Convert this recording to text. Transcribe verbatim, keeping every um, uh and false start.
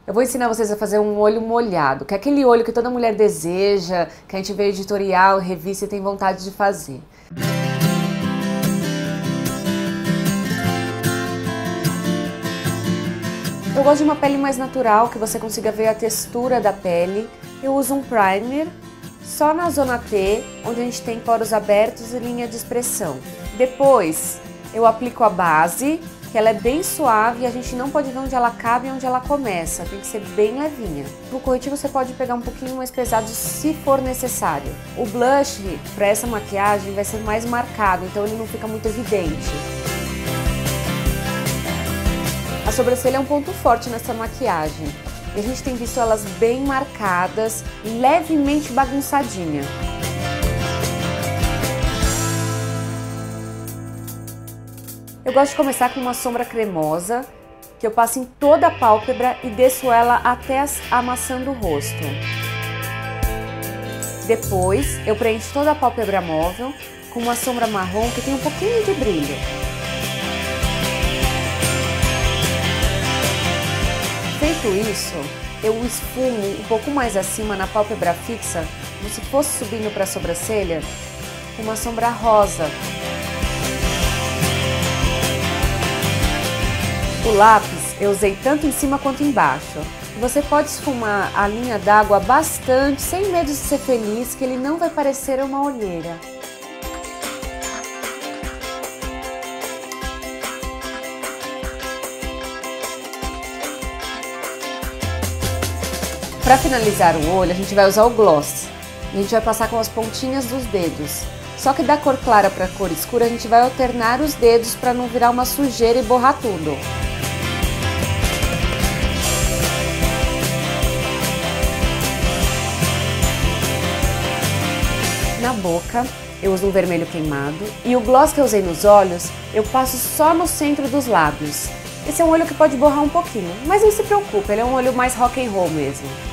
Eu vou ensinar vocês a fazer um olho molhado, que é aquele olho que toda mulher deseja, que a gente vê editorial, revista e tem vontade de fazer. Eu gosto de uma pele mais natural, que você consiga ver a textura da pele. Eu uso um primer só na zona T, onde a gente tem poros abertos e linha de expressão. Depois eu aplico a base, que ela é bem suave e a gente não pode ver onde ela cabe e onde ela começa, tem que ser bem levinha. No corretivo você pode pegar um pouquinho mais pesado se for necessário. O blush para essa maquiagem vai ser mais marcado, então ele não fica muito evidente. A sobrancelha é um ponto forte nessa maquiagem e a gente tem visto elas bem marcadas, levemente bagunçadinha. Eu gosto de começar com uma sombra cremosa, que eu passo em toda a pálpebra e desço ela até a maçã do rosto. Depois, eu preencho toda a pálpebra móvel com uma sombra marrom que tem um pouquinho de brilho. Feito isso, eu esfumo um pouco mais acima na pálpebra fixa, como se fosse subindo para a sobrancelha, com uma sombra rosa. O lápis eu usei tanto em cima quanto embaixo. Você pode esfumar a linha d'água bastante, sem medo de ser feliz, que ele não vai parecer uma olheira. Para finalizar o olho, a gente vai usar o gloss. A gente vai passar com as pontinhas dos dedos. Só que da cor clara para a cor escura, a gente vai alternar os dedos para não virar uma sujeira e borrar tudo. Na boca, eu uso um vermelho queimado e o gloss que eu usei nos olhos, eu passo só no centro dos lábios. Esse é um olho que pode borrar um pouquinho, mas não se preocupe, ele é um olho mais rock and roll mesmo.